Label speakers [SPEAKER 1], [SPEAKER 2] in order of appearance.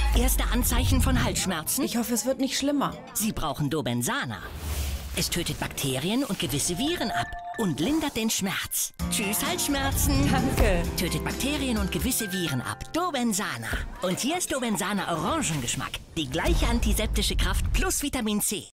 [SPEAKER 1] Erste Anzeichen von Halsschmerzen?
[SPEAKER 2] Ich hoffe, es wird nicht schlimmer.
[SPEAKER 1] Sie brauchen Dobenzana. Es tötet Bakterien und gewisse Viren ab und lindert den Schmerz. Tschüss, Halsschmerzen.
[SPEAKER 2] Danke.
[SPEAKER 1] Tötet Bakterien und gewisse Viren ab. Dobenzana. Und hier ist Dobenzana Orangengeschmack. Die gleiche antiseptische Kraft plus Vitamin C.